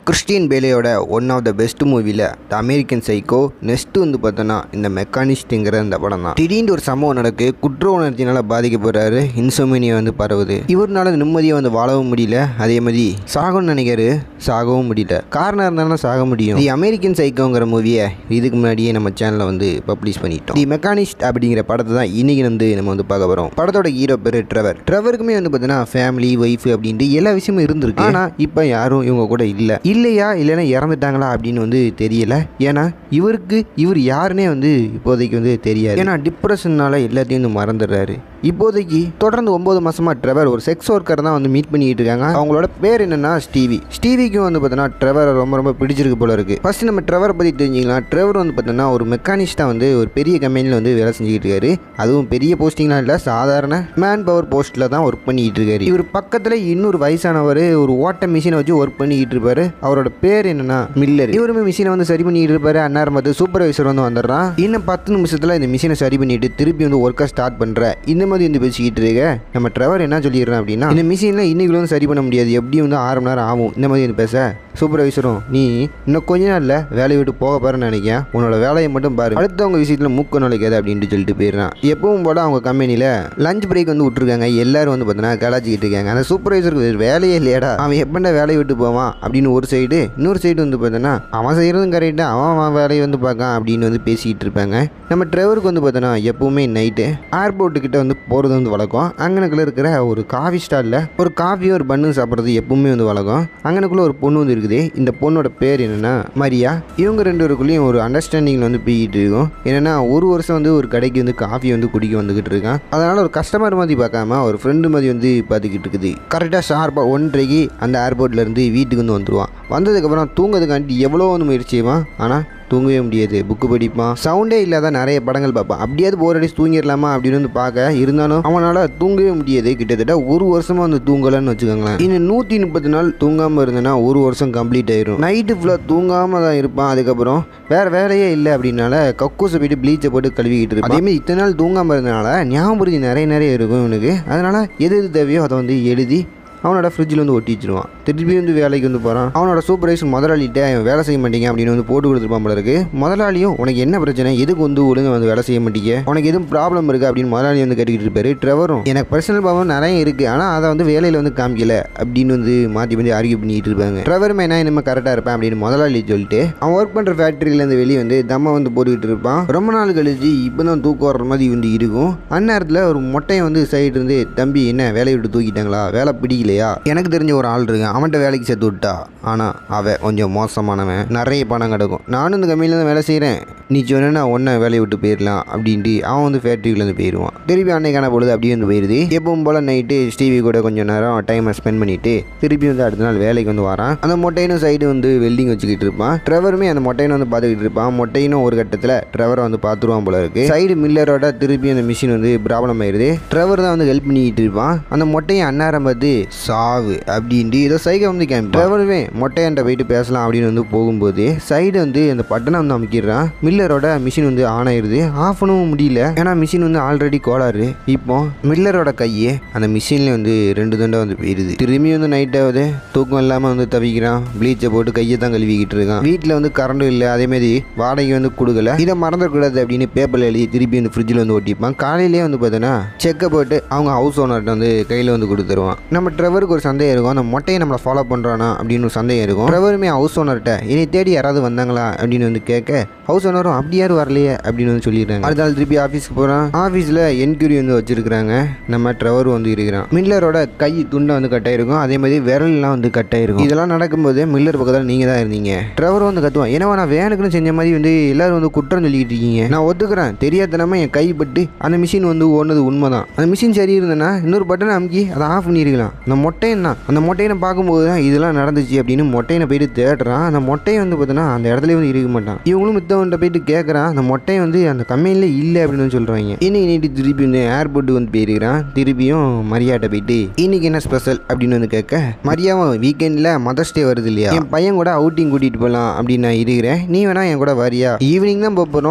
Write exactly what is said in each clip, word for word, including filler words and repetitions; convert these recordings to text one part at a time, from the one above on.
Christian பேலேயோட one of the best மூவியில் the American psycho. Next வந்து பார்த்தோன்னா இந்த மெக்கானிஸ்ட்டுங்கிற இந்த படம் தான். திடீர்னு ஒரு சம்பவம் நடக்கு, குற்ற உணர்ச்சினால் பாதிக்கப்படுறாரு, இன்சோமினியா வந்து பரவுது. இவருனால நிம்மதியாக வந்து வாழவும் முடியல, அதே மாதிரி சாகணும்னு நினைக்கிறாரு, சாகவும் முடியல. காரணம் இருந்தாலும் சாக முடியும். தி அமெரிக்கன் சைக்கோங்கிற மூவியை இதுக்கு முன்னாடியே நம்ம சேனலில் வந்து பப்ளிஷ் பண்ணிட்டோம். தி மெக்கானிஸ்ட் அப்படிங்கிற படத்தை தான் இன்னைக்கு வந்து நம்ம வந்து பார்க்க போகிறோம். படத்தோட ஹீரோ பேர் ட்ரெவர். ட்ரெவருக்குமே வந்து பார்த்தீங்கன்னா ஃபேமிலி, ஒய்ஃப் அப்படின்ட்டு எல்லா விஷயமும் இருந்திருக்கு. ஆனால் இப்போ யாரும் இவங்க கூட இல்லை இல்லையா இல்லைன்னா இறந்துட்டாங்களா அப்படின்னு வந்து தெரியல. ஏன்னா இவருக்கு இவர் யாருன்னே வந்து இப்போதைக்கு வந்து தெரியாது. ஏன்னா டிப்ரெஷன்னால எல்லாத்தையும் வந்து மறந்துடுறாரு. இப்போதைக்கு தொடர்ந்து ஒன்பது மாசமா ட்ரெவர் ஒரு செக்ஸ் ஒர்க்கர் தான் வந்து மீட் பண்ணிட்டு இருக்காங்க. அவங்களோட பேர் என்னன்னா ஸ்டீவி. ஸ்டீவிக்கும் வந்து பார்த்தீங்கன்னா ட்ரெவர் ரொம்ப ரொம்ப பிடிச்சிருக்கு போல இருக்கு. ஃபர்ஸ்ட் நம்ம ட்ரெவரை பற்றி தெரிஞ்சுக்கலாம். ட்ரெவர் வந்து பார்த்தீங்கன்னா ஒரு மெக்கானிஸ்டா வந்து ஒரு பெரிய கம்பெனியில் வந்து வேலை செஞ்சுக்கிட்டு இருக்காரு. அதுவும் பெரிய போஸ்டிங்லாம் இல்லை, சாதாரண மேன் பவர் போஸ்ட்டில் தான் ஒர்க் பண்ணிக்கிட்டு இருக்காரு. இவர் பக்கத்தில் இன்னொரு வயசானவர் ஒரு ஓட்ட மிஷினை வச்சு ஒர்க் பண்ணிக்கிட்டு இருப்பாரு. அவரோட பேர் என்னன்னா மில்லர். இவருமே மிஷினை வந்து சரி பண்ணிட்டு இருப்பாரு. அந்நேரம் பார்த்து சூப்பர்வைசர் வந்து வந்துடுறான். இன்னும் பத்து நிமிஷத்தில் இந்த மிஷினை சரி பண்ணிட்டு திருப்பி வந்து ஒர்க்கை ஸ்டார்ட் பண்ற இந்த மாதிரி வந்து பேசிக்கிட்டு இருக்க. நம்ம ட்ரெவர் என்ன சொல்லிடுறோம் அப்படின்னா, இந்த மிஷினில் இன்னைக்கு வந்து சரி பண்ண முடியாது, எப்படியும் வந்து ஆறு மணி நேரம் ஆகும் இந்த மாதிரி வந்து பேச. சூப்பர்வைசரும் நீ இன்னும் கொஞ்ச நாளில் வேலையை விட்டு போக பாருன்னு நினைக்கிறேன், உன்னோட வேலையை மட்டும் பாரு, அடுத்தவங்க விஷயத்தில் மூக்க நுழைக்காது அப்படின்ட்டு சொல்லிட்டு போயிடுறான். எப்பவும் போல அவங்க கம்பெனியில் லஞ்ச் பிரேக் வந்து விட்டுருக்காங்க. எல்லாரும் வந்து பார்த்தீங்கன்னா கலாச்சிக்கிட்டு இருக்காங்க. அந்த சூப்பர்வைசருக்கு வேலையே இல்லையாடா, அவன் எப்படா வேலையை விட்டு போவான் அப்படின்னு ஒரு சைடு, இன்னொரு சைடு வந்து பார்த்தோன்னா அவன் செய்கிறதும் கரெக்டாக அவன் அவன் வேலையை வந்து பார்க்கான் அப்படின்னு வந்து பேசிக்கிட்டு இருப்பாங்க. நம்ம ட்ரெவருக்கு வந்து பார்த்தோன்னா எப்பவுமே நைட்டு ஏர்போர்ட்டுக்கிட்ட வந்து போகிறது வந்து வழக்கம். அங்கனுக்குள்ள இருக்கிற ஒரு காஃபி ஸ்டாலில் ஒரு காஃபியோ ஒரு பண்ணு சாப்பிட்றது எப்பவுமே வந்து வழக்கம். அங்கனுக்குள்ள ஒரு பொண்ணு வந்து இருக்குது. இந்த பொண்ணோட பேர் என்னன்னா மரியா. இவங்க ரெண்டு பேருக்குள்ளேயும் ஒரு அண்டர்ஸ்டாண்டிங் வந்து போய்கிட்டு இருக்கும். என்னன்னா ஒரு வருஷம் வந்து ஒரு கடைக்கு வந்து காஃபி வந்து குடிக்க வந்துகிட்டு இருக்கான். அதனால ஒரு கஸ்டமர் மாதிரி பார்க்காம ஒரு ஃப்ரெண்டு மாதிரி வந்து பார்த்துக்கிட்டு இருக்குது. கரெக்டாக ஷார்ப்பாக ஒன்றரைக்கு அந்த ஏர்போர்ட்ல இருந்து வீட்டுக்கு வந்து வந்துடுவான். வந்ததுக்கப்புறம் தூங்கிறதுக்காண்டி எவ்வளோ வந்து முயற்சி செய்வான், ஆனால் தூங்கவே முடியாது. புக்கு படிப்பான், சவுண்டே இல்லாத நிறைய படங்கள் பார்ப்பான். அப்படியாவது போர் அடிச்சு தூங்கிடலாமா அப்படின்னு வந்து பார்க்க, இருந்தாலும் அவனால் தூங்கவே முடியாது. கிட்டத்தட்ட ஒரு வருஷமாக வந்து தூங்கலன்னு வச்சுக்கோங்களேன். இன்னும் நூற்றி முப்பத்தி நாள் தூங்காமல் இருந்தேன்னா ஒரு வருஷம் கம்ப்ளீட் ஆயிரும். நைட்டு ஃபுல்லாக தூங்காமல் தான் இருப்பான். அதுக்கப்புறம் வேறு வேலையே இல்லை அப்படின்னால கக்கூசை போயிட்டு ப்ளீச்சை போட்டு கழுவிக்கிட்டு இருப்பான். அதேமாதிரி இத்தனை நாள் தூங்காமல் இருந்தனால ஞாபகம் நிறைய நிறைய இருக்கும் இவனுக்கு. அதனால் எது எது தேவையோ அதை வந்து எழுதி அவனோட ஃப்ரிட்ஜில் வந்து ஒட்டி வச்சிருவான். திருப்பி வந்து வேலைக்கு வந்து போகிறான். அவனோட சூப்பர்வைசர் முதலாளிகிட்ட வேலை செய்ய மாட்டீங்க அப்படின்னு வந்து போட்டு கொடுத்துருப்பான் போல இருக்கு. முதலாளியும் உனக்கு என்ன பிரச்சனை, எதுக்கு வந்து ஒழுங்காக வந்து வேலை செய்ய மாட்டீங்க, உனக்கு எதுவும் ப்ராப்ளம் இருக்குது அப்படின்னு முதலாளி வந்து கேட்டுக்கிட்டு இருப்பாரு. ட்ரெவரும் எனக்கு பர்சனல் ப்ராப்ளம் நிறைய இருக்குது, ஆனால் அதை வந்து வேலையில் வந்து காமிக்கல அப்படின்னு வந்து மாற்றி வந்து ஆர்கியூ பண்ணிக்கிட்டு இருப்பாங்க. ட்ரெவருமே என்ன இனிமேல் கரெக்டாக இருப்பேன் அப்படின்னு முதலாளி சொல்லிட்டு அவன் ஒர்க் பண்ணுற ஃபேக்ட்ரியிலேருந்து வெளியே வந்து தம்மை வந்து போட்டுக்கிட்டு இருப்பான். ரொம்ப நாள் கழிச்சு இப்போ தான் தூக்கம் வர்ற மாதிரி வந்து இருக்கும். அந்நேரத்தில் ஒரு மொட்டையை வந்து சைடு இருந்து, தம்பி என்ன வேலையை விட்டு தூக்கிட்டாங்களா, வேலை பிடிக்கலையா, எனக்கு தெரிஞ்ச ஒரு ஆள் இருக்கு, அவன்கிட்ட வேலைக்கு சேர்த்து விட்டா, ஆனால் அவன் கொஞ்சம் மோசமானவன், நிறைய பணம் கிடக்கும், நானும் இந்த கம்பெனியில் தான் வேலை செய்கிறேன், நீ சொன்னா ஒன்றை வேலையை விட்டு போயிடலாம் அப்படின்ட்டு அவன் வந்து ஃபேக்ட்ரியிலேருந்து போயிடுவான். திருப்பி அன்னைக்கான பொழுது அப்படியே வந்து போயிடுது. எப்பவும் போல் நைட்டு ஸ்டீவி கூட கொஞ்சம் நேரம் டைமை ஸ்பெண்ட் பண்ணிவிட்டு திருப்பி வந்து அடுத்த நாள் வேலைக்கு வந்து வரான். அந்த மொட்டையினும் சைடு வந்து வெல்டிங் வச்சுக்கிட்டு இருப்பான். ட்ரெவருமே அந்த மொட்டையினை வந்து பார்த்துக்கிட்டு இருப்பான். மொட்டையினும் ஒரு கட்டத்தில் ட்ரெவரை வந்து பார்த்துருவான் போல இருக்கு. சைடு மில்லரோட திருப்பி அந்த மிஷின் வந்து ப்ராப்ளம் ஆயிடுது. ட்ரெவர் தான் வந்து ஹெல்ப் பண்ணிக்கிட்டு இருப்பான். அந்த மொட்டையை அந்நேரம் பார்த்து சாவு அப்படின்ட்டு ஏதோ சைகை வந்து கேம் ட்ரெவருமே மொட்டையாண்ட போயிட்டு பேசலாம் அப்படின்னு வந்து போகும்போது சைடு வந்து அந்த பட்டனை வந்து அமைக்கிறான். மில்லரோட மிஷின் வந்து ஆன் ஆயிடுது. ஆஃப் பண்ணவும் முடியல, ஏன்னா மிஷின் வந்து ஆல்ரெடி கோளாறு. இப்போ மில்லரோட கையே அந்த மிஷின்ல வந்து ரெண்டு தண்டை வந்து போயிடுது. திரும்பி வந்து நைட் ஆகுது, தூக்கம் இல்லாமல் வந்து தவிக்கிறான். ப்ளீச்சை போட்டு கையை தான் கழுவிக்கிட்டு இருக்கான். வீட்டில் வந்து கரண்டும் இல்லை, அதேமாதிரி வாடகை வந்து கொடுக்கல. இதை மறந்துடக்கூடாது அப்படின்னு பேப்பரில் எழுதி திருப்பி வந்து ஃப்ரிட்ஜில் வந்து ஒட்டிப்பான். காலையிலேயே வந்து பார்த்தோன்னா செக்கை போட்டு அவங்க ஹவுஸ் ஓனர்கிட்ட வந்து கையில் வந்து கொடுத்துருவான். நம்ம ட்ரெவருக்கு ஒரு சந்தேகம் இருக்கும், அந்த மொட்டையை நம்மளை ஃபாலோ பண்ணுறானா அப்படின்னு ஒரு சந்தேகம் இருக்கும். ட்ரெவருமே ஹவுஸ் ஓனர்கிட்ட என்னை தேடி யாராவது வந்தாங்களா அப்படின்னு வந்து கேட்க, ஹவுஸ் ஓனரும் அப்படி யாரும் வரலையே அப்படின்னு வந்து சொல்லிடுறாங்க. அடுத்த நாள் திருப்பி ஆஃபீஸ்க்கு போகிறான். ஆஃபீஸில் என்கொயரி வந்து வச்சிருக்கிறாங்க. நம்ம ட்ரெவர் வந்து இருக்கிறான். மில்லரோட கை துண்டை வந்து கட்டாயிருக்கும், அதே மாதிரி விரல்லாம் வந்து கட்டாயிருக்கும். இதெல்லாம் நடக்கும்போது மில்லர் பக்கத்தில் நீங்கள் தான் இருந்தீங்க. ட்ரெவர் வந்து கத்துவான், ஏன்னா நான் வேணுக்குன்னு செஞ்ச மாதிரி வந்து எல்லாரும் வந்து குற்றம் சொல்லிக்கிட்டு இருக்கீங்க, நான் ஒத்துக்கிறேன், தெரியாதனமா என் கைப்பட்டு அந்த மிஷின் வந்து ஓடுனது உண்மைதான். அந்த மிஷின் சரி இருந்தேன்னா இன்னொரு பட்டனை அமுக்கி அதை ஆஃப் பண்ணிருக்கலாம். அந்த மொட்டையன்னா அந்த மொட்டையை பார்க்கும்போது தான் இதெல்லாம் நடந்துச்சு அப்படின்னு மொட்டையை போயிட்டு தேடுறான். அந்த மொட்டையை வந்து பார்த்தோன்னா அந்த இடத்துல வந்து இருக்க மாட்டான். இவங்களும் மித்தவன்கிட்ட போயிட்டு கேட்குறான், அந்த மொட்டையை வந்து அந்த கம்பெனியில் இல்லை அப்படின்னு சொல்கிறாங்க. இன்னைக்கு நைட்டு திருப்பி வந்து ஏர்போர்ட்டு வந்து போயிருக்கிறான். திருப்பியும் மரியாட்ட போயிட்டு இன்னைக்கு என்ன ஸ்பெஷல் அப்படின்னு வந்து கேட்க, மரியாவும் வீக்கெண்டில் மதர்ஸ் டே வருது இல்லையா, என் பையன் கூட அவுட்டிங் கூட்டிகிட்டு போகலாம் அப்படின்னு நான் இருக்கிறேன், நீ வேணா என் கூட வரியா, ஈவினிங் தான் போகிறோம்,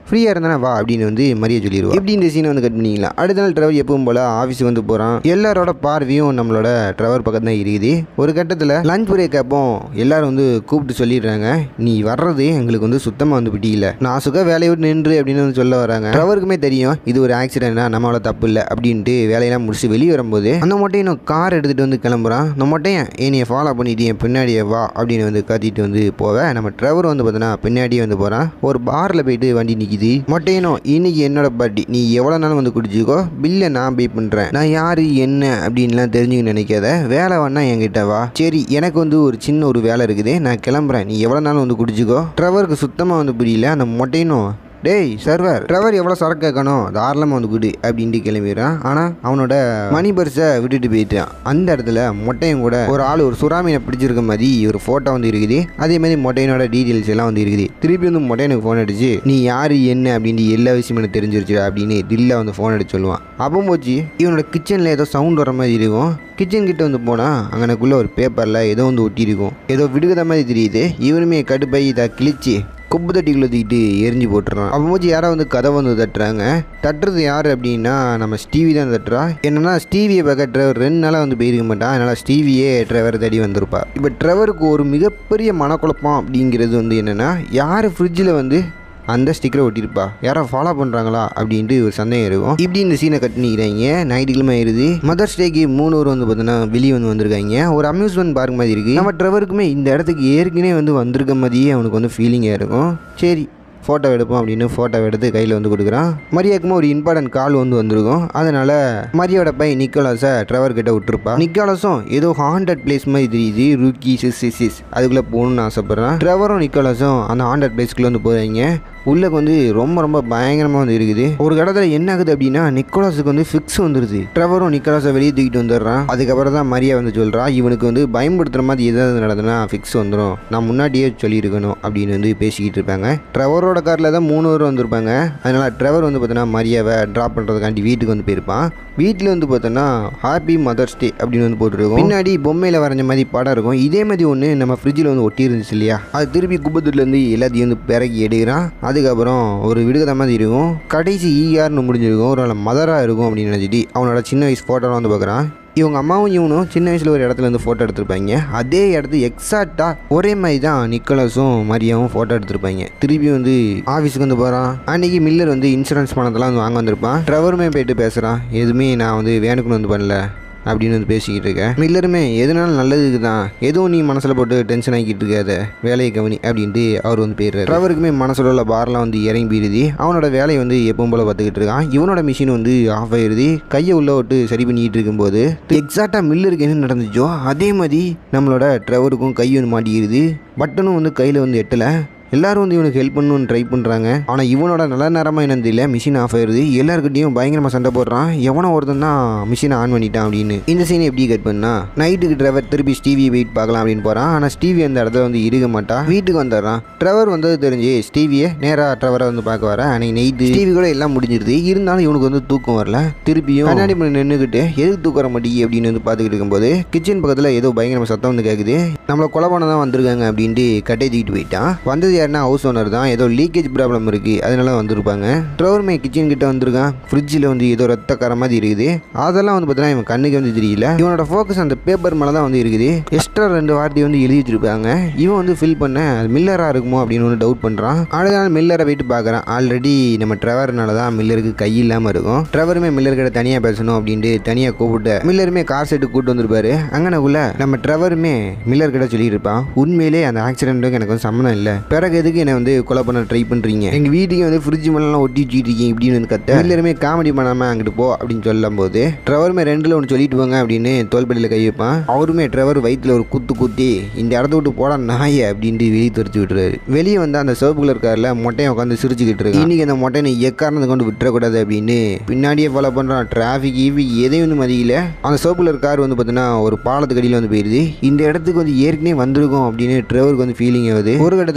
ஃப்ரீயாக இருந்தானே வா அப்படின்னு வந்து மரியா சொல்லிடுவோம். இப்படி இந்த சீனை வந்து கட் பண்ணிக்கலாம். அடுத்த நாள் ட்ரெவர் எப்பவும் போல் ஆஃபீஸ் வந்து போகிறான். எல்லாரோட பார்வையும் நம்மளோட ட்ரெவர் பக்கம் தான் இருக்குது. ஒரு கட்டத்தில் லஞ்ச் பிரேக் அப்போ எல்லாரும் வந்து கூப்பிட்டு சொல்லிடுறாங்க, நீ வர்றது எங்களுக்கு வந்து சுத்தமாக வந்து பிடிக்கல, நான் சுக வேலையை விட்டு நின்று அப்படின்னு வந்து சொல்ல வராங்க. ட்ரெவருக்குமே தெரியும் இது ஒரு ஆக்சிடென்ட்னா நம்மளோட தப்பு இல்லை அப்படின்ட்டு வேலையெல்லாம் முடிச்சு வெளியே வரும்போது அந்த மொட்டையை இன்னும் கார் எடுத்துகிட்டு வந்து கிளம்புறான். அந்த மொட்டையை என்னையை ஃபாலோ பண்ணிட்டு என் பின்னாடியே வா அப்படின்னு வந்து கத்திட்டு வந்து போவேன். நம்ம ட்ரெவர் வந்து பார்த்தோன்னா பின்னாடியே வந்து போகிறான். ஒரு பாரில் போயிட்டு வண்டி நிற்கிது. மொட்டையனும் இன்னைக்கு என்னோட பார்ட்டி, நீ எவ்வளோ நாள் வந்து குடிச்சிக்கோ, பில்லை நான் பே பண்ணுறேன், நான் யார் என்ன அப்படின்லாம் தெரிஞ்சுக்க நினைக்காத, வேலை வேணா என்கிட்ட வா, சரி எனக்கு வந்து ஒரு சின்ன ஒரு வேலை இருக்குது நான் கிளம்புறேன், நீ எவ்வளோ நாள் வந்து குடிச்சிக்கோ. ட்ரெவருக்கு சுத்தமாக வந்து புரியல. அந்த மொட்டையனும் டேய் சர்வர், ட்ரெவர் எவ்வளோ சரக்கு கேட்கணும் தாராளமாக வந்து குடி அப்படின்ட்டு கிளம்பிடுறான். ஆனால் அவனோட மணி பர்ஸை விட்டுட்டு போயிட்டான். அந்த இடத்துல மொட்டையும் கூட ஒரு ஆள் ஒரு சுறாமீனை பிடிச்சிருக்க மாதிரி ஒரு ஃபோட்டோ வந்து இருக்குது. அதே மாதிரி மொட்டையனோட டீட்டெயில்ஸ் எல்லாம் வந்து இருக்குது. திருப்பி வந்து மொட்டையனுக்கு ஃபோன் அடிச்சு நீ யார் என்ன அப்படின்ட்டு எல்லா விஷயமும் எனக்கு தெரிஞ்சிருச்சு அப்படின்னு தில்லா வந்து ஃபோன் அடிச்சு சொல்லுவான். அப்போ போச்சு இவனோட கிச்சனில் ஏதோ சவுண்ட் வர மாதிரி இருக்கும். கிச்சன் கிட்ட வந்து போனால் அங்கனக்குள்ளே ஒரு பேப்பரில் ஏதோ வந்து ஒட்டியிருக்கும். ஏதோ விடுகிற மாதிரி தெரியுது. இவனுமே கடுப்பை இதை கிழிச்சு குப்பு தட்டிக்குள்ள தூக்கிட்டு எரிஞ்சு போட்டுறான். அப்போ போச்சு யாரோ வந்து கதை வந்து தட்டுறாங்க. தட்டுறது யார் அப்படின்னா நம்ம ஸ்டீவி தான் தட்டுறா. என்னன்னா ஸ்டீவியை பார்க்க ட்ரெவர் ரெண்டு நாளாக வந்து போயிருக்க மாட்டான். அதனால் ஸ்டீவியே ட்ரெவர் தேடி வந்திருப்பா. இப்போ ட்ரெவருக்கு ஒரு மிகப்பெரிய மனக்குழப்பம் அப்படிங்கிறது வந்து என்னென்னா யார் ஃப்ரிட்ஜில் வந்து அந்த ஸ்டிக்கரை ஒட்டியிருப்பா, யாரோ ஃபாலோ பண்ணுறாங்களா அப்படின்ட்டு ஒரு சந்தேகம் இருக்கும். இப்படி இந்த சீனை கட் பண்ணிக்கிறாங்க. நைட்டுக்கிழமை ஆயிடுது. மதர்ஸ் டேக்கு மூணு ஊர் வந்து பார்த்தோன்னா வெளியே வந்து வந்திருக்காங்க. ஒரு அம்யூஸ்மெண்ட் பார்க் மாதிரி இருக்குது. நம்ம ட்ரெவருக்குமே இந்த இடத்துக்கு ஏற்கனவே வந்து வந்திருக்க மாதிரியே அவனுக்கு வந்து ஃபீலிங்காக இருக்கும். சரி ஃபோட்டோ எடுப்போம் அப்படின்னு ஃபோட்டோ எடுத்து கையில் வந்து கொடுக்குறான். மரியாக்குமே ஒரு இம்பார்ட்டன்ட் கால் வந்து வந்திருக்கும். அதனால் மரியாவோட பையன் நிக்கோலஸை ட்ரெவர் கிட்ட விட்டுருப்பா. நிக்கோலஸும் ஏதோ ஹாண்டட் பிளேஸ் மாதிரி தெரியுது, ரூக்கி சிஸ் சிஸ் சிஸ் அதுக்குள்ளே போகணுன்னு ஆசைப்பட்றான். ட்ரெவரும் நிக்கோலஸும் அந்த ஹாண்டட் பிளேஸ்க்குள்ளே வந்து போகிறாங்க. உள்ளக்கு வந்து ரொம்ப ரொம்ப பயங்கரமாக வந்து இருக்குது. ஒரு கடத்தில் என்ன ஆகுது அப்படின்னா நிக்கோலஸுக்கு வந்து ஃபிக்ஸ் வந்துடுது. ட்ரெவரும் நிக்கோலஸை வெளியே தூக்கிட்டு வந்துடுறான். அதுக்கப்புறம் தான் மரியா வந்து சொல்கிறா, இவனுக்கு வந்து பயன்படுத்துகிற மாதிரி எதாவது நடந்ததுன்னா ஃபிக்ஸ் வந்துடும், நான் முன்னாடியே சொல்லியிருக்கணும் அப்படின்னு வந்து பேசிக்கிட்டு இருப்பாங்க. ட்ரெவரோட காரில் தான் மூணு பேர் வந்திருப்பாங்க. அதனால் ட்ரெவர் வந்து பார்த்தோன்னா மரியாவை ட்ராப் பண்ணுறதுக்காண்டி வீட்டுக்கு வந்து போயிருப்பான். வீட்டில் வந்து பார்த்தோன்னா ஹாப்பி மதர்ஸ் டே அப்படின்னு வந்து போட்டுருக்கோம். பின்னாடி பொம்மையில் வரைஞ்ச மாதிரி படம் இருக்கும். இதே மாதிரி ஒன்று நம்ம ஃப்ரிட்ஜில் வந்து ஒட்டி இருந்துச்சு இல்லையா, அது திருப்பி குப்பத்துலேருந்து எல்லாத்தையும் வந்து பிறக்கி எடுக்கிறான். அதுக்கப்புறம் ஒரு விடுகதை மாதிரி இருக்கும். கடைசி ஈஆர்னு முடிஞ்சிருக்கும். ஒரு மதராக இருக்கும் அப்படின்னு நினச்சிட்டு அவனோட சின்ன வயசு ஃபோட்டோலாம் வந்து பார்க்குறான். இவங்க அம்மாவும் இவனும் சின்ன வயசில் ஒரு இடத்துல வந்து ஃபோட்டோ எடுத்திருப்பாங்க. அதே இடத்து எக்ஸாக்டாக ஒரே மாதிரி தான் நிக்கோலஸும் மரியாவும் ஃபோட்டோ எடுத்திருப்பாங்க. திருப்பி வந்து ஆஃபீஸுக்கு வந்து போகிறான். அன்றைக்கி மில்லர் வந்து இன்சூரன்ஸ் பணத்தெல்லாம் வந்து வாங்க வந்திருப்பான். ட்ரெவருமே போயிட்டு பேசுகிறான், எதுவுமே நான் வந்து வேணுக்குன்னு வந்து பண்ணல அப்படின்னு வந்து பேசிக்கிட்டு இருக்கேன். மில்லருமே எதுனாலும் நல்லதுக்கு தான், எதுவும் நீ மனசில் போட்டு டென்ஷன் ஆகிக்கிட்டு இருக்காத, வேலையை கவனி அப்படின்ட்டு அவர் வந்து போயிடுறாரு. ட்ரெவருக்குமே மனசில் உள்ள பார்லாம் வந்து இறங்கி போயிடுது. அவனோட வேலையை வந்து எப்பவும் போல் பார்த்துக்கிட்டு இருக்கான். இவனோட மிஷின் வந்து ஆஃப் ஆயிடுது. கையை உள்ள விட்டு சரி பண்ணிக்கிட்டு இருக்கும்போது எக்ஸாக்டாக மில்லருக்கு என்ன நடந்துச்சோ அதே மாதிரி நம்மளோட ட்ரெவருக்கும் கை வந்து மாட்டிக்கிடுது. பட்டனும் வந்து கையில் வந்து எட்டலை. எல்லாரும் வந்து இவனுக்கு ஹெல்ப் பண்ணணும்னு ட்ரை பண்ணுறாங்க. ஆனால் இவனோட நல்ல நேரமாக என்னன்னு தெரியல, மிஷின் ஆஃப் ஆயிடுது. எல்லாருக்கிட்டையும் பயங்கரமாக சண்டை போடுறான். எவனோ ஒருத்தன் தான் மிஷினை ஆன் பண்ணிட்டான் அப்படின்னு. இந்த சீனை எப்படி கட் பண்ணா நைட்டுக்கு ட்ரெவர் திருப்பி ஸ்டீவி வெயிட் பார்க்கலாம் அப்படின்னு போகிறான். ஆனால் ஸ்டீவி அந்த இடத்துல வந்து இருக்க மாட்டா. வீட்டுக்கு வந்துடுறான். ட்ரெவர் வந்தது தெரிஞ்சு ஸ்டீவியை நேராக ட்ரெவரை வந்து பார்க்க வர. அன்னைக்கு நைட்டு ஸ்டீவி கூட எல்லாம் முடிஞ்சிருது. இருந்தாலும் இவனுக்கு வந்து தூக்கம் வரல. திருப்பியும் கண்ணாடி பண்ணி நின்றுக்கிட்டு எதுக்கு தூக்கம் வர மாட்டேங்கி அப்படின்னு வந்து பார்த்துக்கிட்டு இருக்கும்போது கிச்சன் பக்கத்தில் ஏதோ பயங்கரமாக சத்தம் வந்து கேட்குது. நம்மளை கொலை பண்ண தான் வந்திருக்காங்க அப்படின்ட்டு கட்டை தூக்கிட்டு போயிட்டான். வந்தது யாருன்னா ஹவுஸ் ஓனர் தான். ஏதோ லீக்கேஜ் ப்ராப்ளம் இருக்குது அதனால வந்திருப்பாங்க. ட்ரெவருமே கிச்சன் கிட்ட வந்திருக்கான். ஃப்ரிட்ஜில் வந்து ஏதோ ரத்தக்கார மாதிரி இருக்குது. அதெல்லாம் வந்து பார்த்தீங்கன்னா இவன் கண்ணுக்கு வந்து தெரியல. இவனோட ஃபோக்கஸ் அந்த பேப்பர் மேலே தான் வந்து இருக்குது. எக்ஸ்ட்ரா ரெண்டு வார்த்தை வந்து எழுதி வச்சிருப்பாங்க. இவன் வந்து ஃபில் பண்ண அது மில்லராக இருக்குமோ அப்படின்னு வந்து டவுட் பண்ணுறான். அடுத்த நாள் மில்லரை போயிட்டு பார்க்குறான். ஆல்ரெடி நம்ம ட்ரெவர்னால தான் மில்லருக்கு கை இல்லாமல் இருக்கும். ட்ரெவருமே மில்லர் கிட்ட தனியாக பேசணும் அப்படின்ட்டு தனியாக கூப்பிட்டு மில்லருமே கார் செட்டு கூப்பிட்டு வந்திருப்பாரு. அங்கனக்குள்ள நம்ம ட்ரெவருமே மில்லர் கிட்ட சொல்லிட்டு இருப்பான், உண்மையிலே அந்த ஆக்சிடென்ட்டுக்கு எனக்கு வந்து சம்மந்தம் இல்லை, பிறகு எதுக்கு என்னை வந்து கொலை பண்ண ட்ரை பண்ணுறீங்க, எங்கள் வீட்டுக்கு வந்து ஃப்ரிட்ஜ் மேலாம் ஒட்டி வச்சுட்டு இருக்கீங்க இப்படின்னு வந்து கத்த. எல்லாருமே காமெடி பண்ணாமல் அங்கிட்டு போ அப்படின்னு சொல்லும் போது ட்ரெவருமே ரெண்டில் ஒன்று சொல்லிட்டு போங்க அப்படின்னு தோல்படியில் கை வைப்பான். அவருமே ட்ரெவர் வயிற்றுல ஒரு குத்து குத்தி இந்த இடத்த விட்டு போட நாயை அப்படின்ட்டு வெளியே துரத்து விட்டுறாரு. வெளியே வந்து அந்த சிவப்பு கலர் காரில் மொட்டையை உட்காந்து சிரிச்சுக்கிட்டு இருக்கு. இன்னைக்கு அந்த மொட்டையை எக்காரணத்தை கொண்டு விட்டுறக்கூடாது அப்படின்னு பின்னாடியே ஃபாலோ பண்ணுறான். டிராஃபிக் ஈவி எதையும் வந்து மதியில அந்த சிவப்பு கலர் கார் வந்து பார்த்தீங்கன்னா ஒரு பாலத்துக்கு அடியில் வந்து போயிடுது. இந்த இடத்துக்கு வந்து ஏற்கனவே வந்திருக்கும் அப்படின்னு ட்ரெவருக்கு வந்து ஃபீலிங் ஆகுது. ஒரு இடத்துல ட்ரெவர்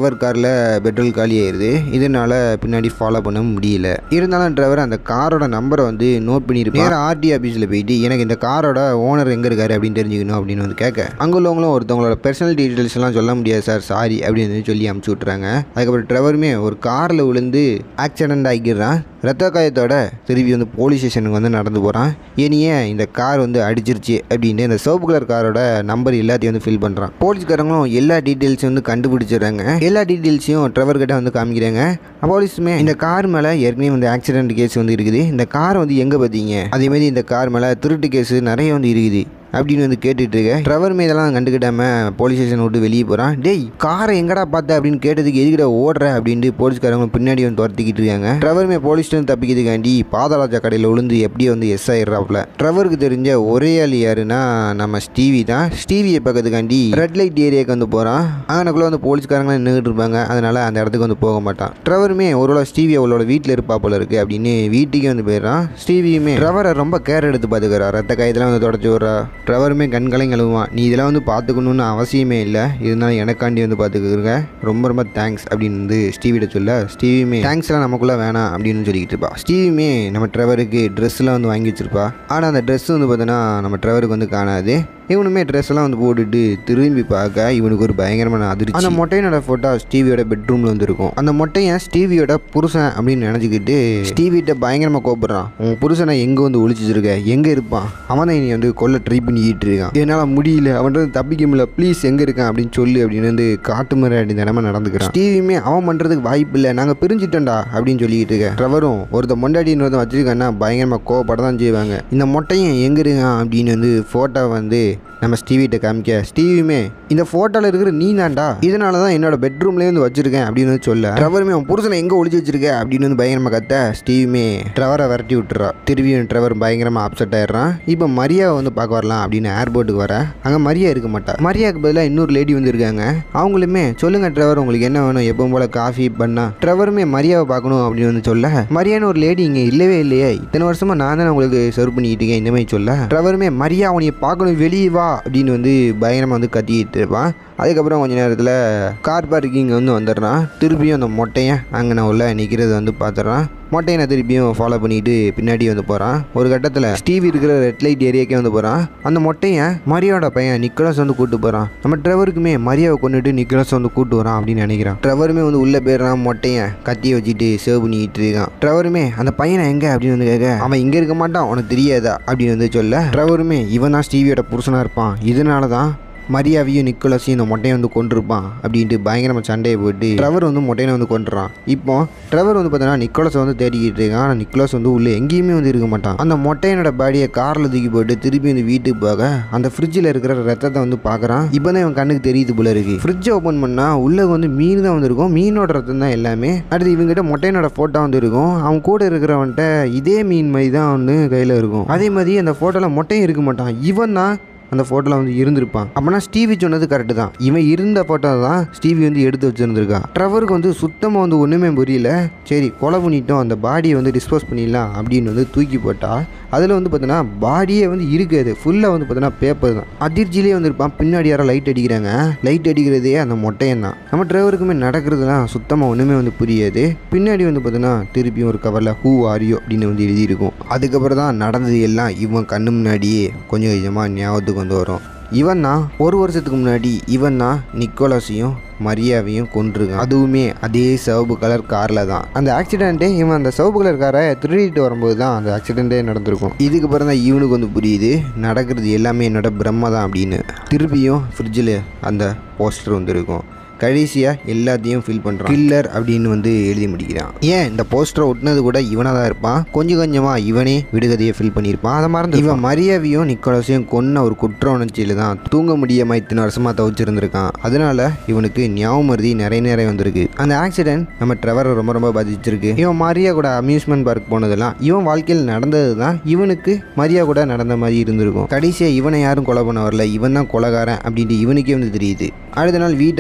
ட்ரெவர் காரில் பெட்ரோல் காலி ஆயிடுது. இதனால பின்னாடி ஃபாலோ பண்ண முடியல. இருந்தாலும் ட்ரெவர் அந்த காரோட நம்பரை வந்து நோட் பண்ணியிருப்பார். நேராக ஆர்டி ஆஃபீஸில் போயிட்டு எனக்கு இந்த காரோட ஓனர் எங்கே இருக்காரு அப்படின்னு தெரிஞ்சுக்கணும் அப்படின்னு வந்து கேட்க, அங்கே உள்ளவங்களும் ஒருத்தவங்களோட பர்சனல் டீட்டெயில்ஸ் எல்லாம் சொல்ல முடியாது சார், சாரி அப்படின்னு சொல்லி அமுச்சு விட்றாங்க. அதுக்கப்புறம் ட்ரெவருமே ஒரு காரில் விழுந்து ஆக்சிடென்ட் ஆகிடுறான். ரத்த காயத்தோட திருப்பி வந்து போலீஸ் ஸ்டேஷனுக்கு வந்து நடந்து போகிறான். ஏனியே இந்த கார் வந்து அடிச்சிருச்சு அப்படின்னு இந்த சிவப்பு கலர் காரோட நம்பர் எல்லாத்தையும் வந்து ஃபில் பண்ணுறான். போலீஸ்காரங்களும் எல்லா டீட்டெயில்ஸையும் வந்து கண்டுபிடிச்சிடுறாங்க. எல்லா டீட்டெயில்ஸையும் ட்ரெவர் கிட்ட வந்து காமிக்கிறாங்க. போலீஸுமே இந்த கார் மேலே ஏற்கனவே வந்து ஆக்சிடென்ட் கேஸ் வந்து இருக்குது, இந்த காரை வந்து எங்கே பார்த்தீங்க, அதேமாதிரி இந்த கார் மேலே திருட்டு கேஸு நிறைய வந்து இருக்குது அப்படின்னு வந்து கேட்டுட்டு இருக்க. ட்ரெவர் மீதெல்லாம் கண்டுக்கிட்டாம போலீஸ் ஸ்டேஷன் விட்டு வெளியே போகிறான். டேய் காரை எங்கடா பார்த்த அப்படின்னு கேட்டதுக்கு எதுக்கிட்ட ஓடுற அப்படின்ட்டு போலீஸ்காரங்க பின்னாடி வந்து துரத்திக்கிட்டு இருக்காங்க. ட்ரெவருமே போலீஸ் ஸ்டேஷன் தப்பிக்கிறதுக்காண்டி பாதாள கடையில் விழுந்து எப்படியோ வந்து எஸ் ஆயிடுறாப்புல. ட்ரெவருக்கு தெரிஞ்ச ஒரே ஆள் யாருன்னா நம்ம ஸ்டீவி தான். ஸ்டீவியை பக்கத்துக்காண்டி ரெட் லைட் ஏரியாவுக்கு வந்து போகிறான். அங்கனக்குள்ளே வந்து போலீஸ்காரங்களாம் நின்றுட்டு இருப்பாங்க. அதனால அந்த இடத்துக்கு வந்து போக மாட்டான். ட்ரெவருமே ஒருவேளை ஸ்டீவி அவளோட வீட்டில் இருப்பா போல இருக்கு அப்படின்னு வீட்டுக்கே வந்து போயிடுறான். ஸ்டீவியுமே ட்ரெவரை ரொம்ப கேர் எடுத்து பார்த்துக்கிறா. ரத்த காயத்தெல்லாம் வந்து தொடச்சி விட்றா. ட்ரெவருமே கண்களையும் கழுவுவான். நீ இதெல்லாம் வந்து பார்த்துக்கணுன்னு அவசியமே இல்லை, இருந்தாலும் எனக்காண்டி வந்து பார்த்துக்கிறங்க, ரொம்ப ரொம்ப தேங்க்ஸ் அப்படின்னு வந்து ஸ்டீவிட சொல்ல, ஸ்டீவியுமே தேங்க்ஸ்லாம் நமக்குள்ளே வேணாம் அப்படின்னு சொல்லிக்கிட்டு இருப்பா. ஸ்டீவியுமே நம்ம ட்ரெவருக்கு ட்ரெஸ்லாம் வந்து வாங்கி வச்சிருப்பா. ஆனால் அந்த ட்ரெஸ் வந்து பார்த்தோன்னா நம்ம ட்ரெவருக்கு வந்து காணாது. இவனுமே ட்ரெஸ் எல்லாம் வந்து போட்டுட்டு திரும்பி பார்க்க இவனுக்கு ஒரு பயங்கரமான அதிர்ச்சி. அந்த மொட்டையனோட ஃபோட்டோ ஸ்டீவியோட பெட்ரூமில் வந்து இருக்கும். அந்த மொட்டையன் ஸ்டீவியோட புருஷன் அப்படின்னு நினச்சிக்கிட்டு ஸ்டீவிட்ட பயங்கரமாக கோபப்படுறான். உன் புருஷனை எங்கே வந்து ஒழிச்சிருக்க, எங்கே இருப்பான், அவன் தான் நீ வந்து கொல்ல ட்ரை பண்ணிக்கிட்டு இருக்கான், என்னால் முடியல, அவன் தப்பிக்க முடியல, ப்ளீஸ் எங்கே இருக்கான் அப்படின்னு சொல்லி அப்படின்னு வந்து காட்டு மாதிரி அப்படி தினமா நடந்துக்கிறான். ஸ்டீவியுமே அவன் பண்ணுறதுக்கு வாய்ப்பு இல்லை, நாங்கள் பிரிஞ்சிட்டோம்டா அப்படின்னு சொல்லிக்கிட்டு இருக்க. ட்ரெவரும் ஒருத்த மொண்டாடின்னு ஒருத்தன் வச்சிருக்கான்னா பயங்கரமாக கோவப்பட தான் செய்வாங்க. இந்த மொட்டையன் எங்கே இருக்கான் அப்படின்னு வந்து ஃபோட்டோ வந்து நம்ம ஸ்டீவிட்ட காமிக்க, ஸ்டீவியுமே இந்த ஃபோட்டோவில் இருக்கிற நீ தான்டா, இதனால தான் என்னோட பெட்ரூம்லேயே வந்து வச்சிருக்கேன் அப்படின்னு சொல்ல, ட்ரெவருமே அவன் புருஷனை எங்கே ஒழிச்சு வச்சிருக்க அப்படின்னு வந்து பயங்கரமாக கத்த, ஸ்டீவியுமே ட்ரெவரை விரட்டி விட்டுறா. திரும்பியும் ட்ரெவர் பயங்கரமாக அப்செட் ஆயிடுறான். இப்போ மரியாவை வந்து பார்க்க வரலாம் அப்படின்னு ஏர்போர்ட்டுக்கு வர, அங்கே மரியா இருக்க மாட்டா. மரியாவுக்கு பதிலாக இன்னொரு லேடி வந்து இருக்காங்க. அவங்களுமே சொல்லுங்க ட்ரெவர் உங்களுக்கு என்ன வேணும், எப்பவும் போல காஃபி பண்ணா. ட்ரெவருமே மரியாவை பார்க்கணும் அப்படின்னு வந்து சொல்ல, மரியான்னு ஒரு லேடி இங்கே இல்லவே இல்லையே, இத்தனை வருஷமா நான் தானே உங்களுக்கு சர்வ் பண்ணிக்கிட்டு இருக்கேன் இந்த மாதிரி சொல்ல, ட்ரெவருமே மரியா உன்னை பார்க்கணும் வெளியே வா அப்படின்னு வந்து பயங்கரமாக வந்து கத்திக்கிட்டு இருப்பான். அதுக்கப்புறம் கொஞ்ச நேரத்தில் கார் பார்க்கிங் வந்து வந்துடுறான். திருப்பியும் அந்த மொட்டையன் அங்கே நான் உள்ள நிற்கிறது வந்து பார்த்துட்றான். மொட்டையனை திருப்பியும் ஃபாலோ பண்ணிட்டு பின்னாடி வந்து போகிறான். ஒரு கட்டத்தில் ஸ்டீவி இருக்கிற ரெட் லைட் ஏரியாக்கே வந்து போகிறான். அந்த மொட்டையன் மரியாவோட பையன் நிக்கோலஸ் வந்து கூப்பிட்டு போகிறான். நம்ம ட்ரெவருக்குமே மரியாவை கொண்டுட்டு நிக்கோலஸ் வந்து கூப்பிட்டு வரான் அப்படின்னு நினைக்கிறான். ட்ரெவருமே வந்து உள்ளே போயிடுறான். மொட்டையன் கத்தியை வச்சுட்டு சேவ் பண்ணிக்கிட்டு இருக்கான். ட்ரெவருமே அந்த பையனை எங்கே அப்படின்னு வந்து கேட்க, அவன் இங்கே இருக்க மாட்டான் உனக்கு தெரியாதா அப்படின்னு வந்து சொல்ல, ட்ரெவருமே இவன் தான் ஸ்டீவியோட புருஷனாக இருப்பான், இதனால தான் மரியாவையும் நிக்கோலஸையும் இந்த மொட்டையை வந்து கொண்டிருப்பான் அப்படின்ட்டு பயங்கரமாக சண்டையை போட்டு ட்ரெவர் வந்து மொட்டையை வந்து கொண்டுறான். இப்போ ட்ரெவர் வந்து பார்த்தோன்னா நிக்கோலஸை வந்து தேடிக்கிட்டு இருக்கான். ஆனால் நிக்கோலஸ் வந்து உள்ளே எங்கேயுமே வந்து இருக்க மாட்டான். அந்த மொட்டையனோட பாடியை காரில் தூக்கி போட்டு திருப்பி வந்து வீட்டுக்கு போக அந்த ஃப்ரிட்ஜில் இருக்கிற ரத்தத்தை வந்து பார்க்குறான். இப்போ தான் இவன் கண்ணுக்கு தெரியுது போல இருக்கு. ஃப்ரிட்ஜை ஓப்பன் பண்ணால் உள்ளே வந்து மீன் தான் வந்துருக்கும். மீனோட ரத்தம் தான் எல்லாமே. அடுத்து இவங்ககிட்ட மொட்டையனோட ஃபோட்டோ வந்து இருக்கும். அவன் கூட இருக்கிறவன்ட்ட இதே மீன் மாதிரி தான் வந்து கையில் இருக்கும். அதே மாதிரி அந்த ஃபோட்டோவில் மொட்டையும் இருக்க மாட்டான். இவன் தான் அந்த ஃபோட்டோவில் வந்து இருந்திருப்பான். அப்படின்னா ஸ்டீவி சொன்னது கரெக்டு தான். இவன் இருந்த ஃபோட்டோ தான் ஸ்டீவி வந்து எடுத்து வச்சுருந்துருக்கான். ட்ரெவருக்கு வந்து சுத்தமாக வந்து ஒன்றுமே புரியல. சரி கொலை பண்ணிட்டோம், அந்த பாடியை வந்து டிஸ்போஸ் பண்ணிடலாம் அப்படின்னு வந்து தூக்கி போட்டால் அதில் வந்து பார்த்தோன்னா பாடியே வந்து இருக்காது. ஃபுல்லாக வந்து பார்த்தோன்னா பேப்பர் தான். அதிர்ச்சியிலே வந்துருப்பான். பின்னாடி யாரோ லைட் அடிக்கிறாங்க. லைட் அடிக்கிறதே அந்த மொட்டையன் தான். நம்ம ட்ரைவருக்குமே நடக்கிறதுலாம் சுத்தமாக ஒன்றுமே வந்து புரியாது. பின்னாடி வந்து பார்த்தோன்னா திருப்பியும் ஒரு கவரில் ஹூ ஆரியோ அப்படின்னு வந்து எழுதியிருக்கும். அதுக்கப்புறம் தான் நடந்தது எல்லாம் இவன் கண்ணு முன்னாடியே கொஞ்சம் கொஞ்சமாக ஞாபகத்துக்கு வந்து வரும். இவன் தான் ஒரு வருஷத்துக்கு முன்னாடி இவன் தான் நிக்கோலஸையும் மரியாவையும் கொண்டிருக்கான். அதுவுமே அதே சிவப்பு கலர் காரில் தான். அந்த ஆக்சிடென்ட்டே இவன் அந்த சிவப்பு கலர் காரை திருடிட்டு வரும்போது தான் அந்த ஆக்சிடென்ட்டே நடந்திருக்கும். இதுக்கு பிறகு தான் இவனுக்கு வந்து புரியுது நடக்கிறது எல்லாமே என்னோட பிரம்ம தான் அப்படின்னு. திருப்பியும் ஃப்ரிட்ஜில் அந்த போஸ்டர் வந்து இருக்கும். கடைசியாக எல்லாத்தையும் ஃபில் பண்ணுறான். கில்லர் அப்படின்னு வந்து எழுதி முடிக்கிறான். ஏன் இந்த போஸ்டரை ஒட்டினது கூட இவனாக தான் இருப்பான். கொஞ்சம் கொஞ்சமாக இவனே விடுகதையை ஃபில் பண்ணியிருப்பான். அதை மறந்து இவன் மரியாவையும் நிக்கோலஸையும் கொன்ன ஒரு குற்ற உணர்ச்சியில் தான் தூங்க முடியாமல் இத்தனை வருஷமாக தவிச்சிருந்திருக்கான். அதனால இவனுக்கு ஞாபகம் மருதி நிறைய நிறைய வந்திருக்கு. அந்த ஆக்சிடென்ட் நம்ம ட்ரெவரை ரொம்ப ரொம்ப பாதிச்சிருக்கு. இவன் மரியா கூட அம்யூஸ்மெண்ட் பார்க் போனதெல்லாம் இவன் வாழ்க்கையில் நடந்தது தான் இவனுக்கு மரியா கூட நடந்த மாதிரி இருந்திருக்கும். கடைசியாக இவனை யாரும் கொலை பண்ண வரல, இவன் தான் கொலைகாரன் அப்படின்ட்டு இவனுக்கே வந்து தெரியுது. அடுத்த நாள் வீட்டை வந்து காலி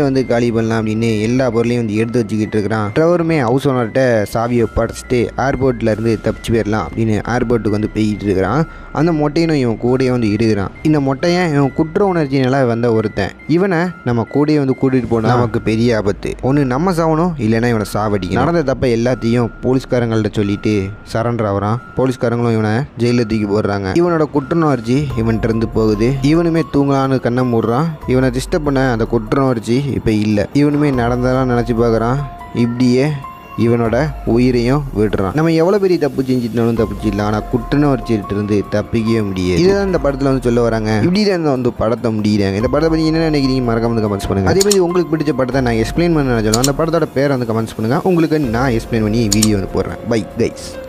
காலி பண்ணலாம் அப்படின்னு எல்லா பொருளையும் வந்து எடுத்து வச்சுக்கிட்டு இருக்கிறான். ட்ரெவருமே ஹவுஸ் ஓனர்கிட்ட சாவியை படைச்சிட்டு ஏர்போர்ட்ல இருந்து தப்பிச்சு போயிடலாம் அப்படின்னு ஏர்போர்ட்டுக்கு வந்து போய்கிட்டு இருக்கிறான். அந்த மொட்டையனும் இவன் கூடயே வந்து இருக்கிறான். இந்த மொட்டையன் இவன் குற்ற உணர்ச்சினால வந்த ஒருத்தன். இவனை நம்ம கூடயே வந்து கூட்டிட்டு போனா நமக்கு பெரிய ஆபத்து. ஒன்று நம்ம சாவணும், இல்லைன்னா இவனை சாவடிக்கணும். நடந்த தப்ப எல்லாத்தையும் போலீஸ்காரங்கள்ட்ட சொல்லிட்டு சரண்டர் ஆகிறான். போலீஸ்காரங்களும் இவனை ஜெயிலில் தூக்கி போடுறாங்க. இவனோட குற்றுணர்ச்சி இவன்கிட்ட இருந்து போகுது. இவனுமே தூங்கலான்னு கண்ணை மூடுறான். இவனை டிஸ்டர்ப் பண்ண அந்த குற்றுணர்ச்சி இப்போ இல்லை. இவனுமே நடந்ததெல்லாம் நினச்சி பார்க்குறான். இப்படியே இவனோட உயிரையும் விடுறான். நம்ம எவ்வளோ பெரிய தப்பு செஞ்சுட்டாலும் தப்பிச்சிடலாம், ஆனால் குற்றுணர்ச்சிட்டு இருந்து தப்பிக்கவே முடியாது. இதுதான் இந்த படத்தில் வந்து சொல்ல வராங்க. இப்படி தான் வந்து படத்தை முடியறாங்க. இந்த படத்தை பற்றி என்ன நினைக்கிறீங்க மறக்காம வந்து கமெண்ட்ஸ் பண்ணுங்க. அதே மாதிரி உங்களுக்கு பிடிச்ச படத்தை நான் எக்ஸ்பிளைன் பண்ண நினைச்சாலும் அந்த படத்தோட பேரை வந்து கமெண்ட்ஸ் பண்ணுங்க. உங்களுக்கு நான் எக்ஸ்பிளைன் பண்ணி வீடியோ வந்து போடுறேன். Bye guys.